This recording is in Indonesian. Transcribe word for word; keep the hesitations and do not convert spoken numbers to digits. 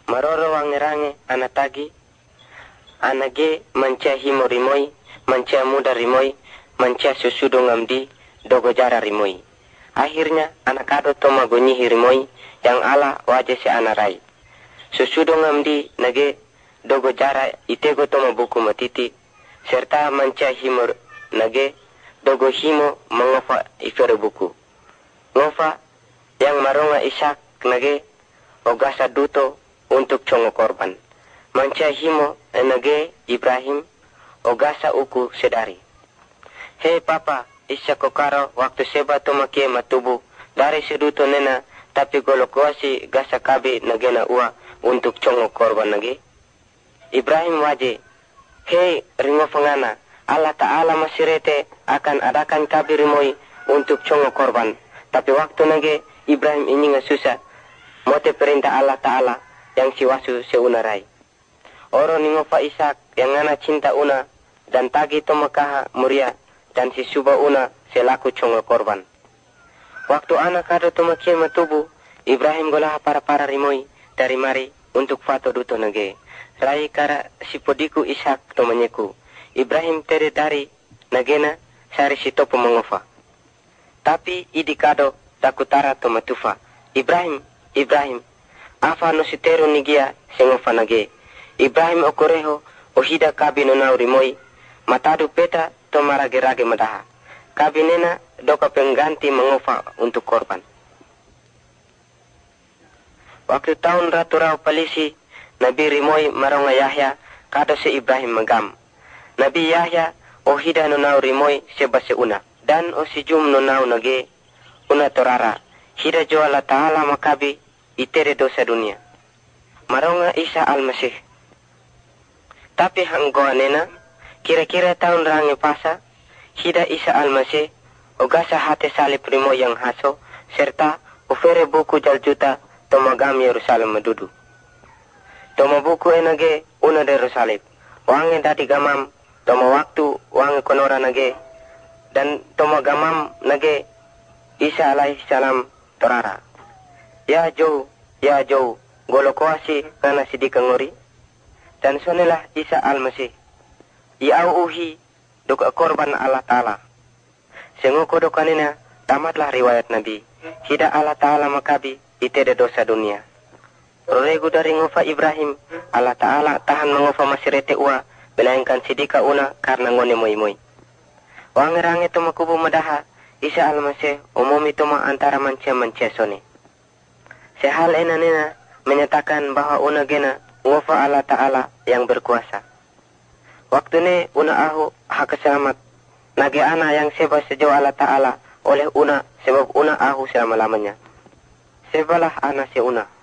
Maroro wangerange anatagi, anage mancia himo rimoi, mancia muda rimoi, mancia susudo ngamdi, dogo jara rimoi. Akhirnya anak ado toma gonyihi rimoi, yang ala wajah si anarai. Susudo ngamdi nage dogo jara itego toma buku matiti, serta mancia himo nage dogo himo mengofa ifere buku. Ngofa yang maronga Ishak nage ogasa duto untuk congo korban. Mancia himo nage Ibrahim ogasa uku sedari. Hei papa, isya kokaro waktu seba tomakie matubu dari seduto nena tapi golokoasi gasa kabi nagena ua untuk congo korban nage. Ibrahim waje, hei ringo fangana, Allah Ta'ala masirete akan adakan kabi rimoi untuk congo korban. Tapi waktu nage Ibrahim ini ngasusah mote perintah Allah Ta'ala yang siwasu seunarai. Oro ningofa Ishak yang ngana cinta una dan tagi tomakaha muria dan si suba una selaku congo korban. Waktu anak kado tomakia matubu, Ibrahim golah para-para rimoi dari mari untuk fato duto nage. Rai kara si podiku Ishak tomanyeku. Ibrahim tere dari nagena sari si topo mengofa. Tapi idi kado takutara tomatufa. Ibrahim, Ibrahim, afa no sitero nigia sengofa nage. Ibrahim okoreho ohida kabi nonau rimoi, matadu peta tomarage-rage madaha. Kabi nena doka pengganti mengofa untuk korban. Waktu tahun ratu rau palisi, Nabi rimoi maronga Yahya kado se Ibrahim magam. Nabi Yahya ohida nonau rimoi sebase una. Dan o si jum nonau nage una torara. Hida jo Allah Ta'ala makabi itere dosa dunia. Maronga Isa al-Masih. Tapi hanggoa nena, kira-kira tahun rangi pasa, hida Isa al-Masih, ogasa hati salib rimo yang haso, serta ufere buku jaljuta tomagam Yerusalem madudu. Toma buku enage una de Yerusalem. Wange dati gamam, toma waktu wange konora nage, dan toma gamam nage Isa alaihi salam torara. Ya jauh, ya jauh, golokoasi kana sidika ngori. Dan sonelah Isa al-Masih. Iau uhi doka korban Allah Ta'ala. Sengoko dokanina tamatlah riwayat Nabi. Hida Allah Ta'ala makabi itede dosa dunia. Roregu dari ngofa Ibrahim, Allah Ta'ala tahan mengofa masirete ua, melainkan sidika una karena ngone moi-moi. Wangerange toma kubu madaha, Isa al-Masih umumi toma antara mancia-mancia sone. Sehal ena-nena menyatakan bahwa una gena ngofa Allah Ta'ala yang berkuasa. Waktu ne una ahu hak selamat. Nage ana yang seba sejauh Allah Ta'ala oleh una sebab una ahu selama-lamanya. Sebalah ana se una.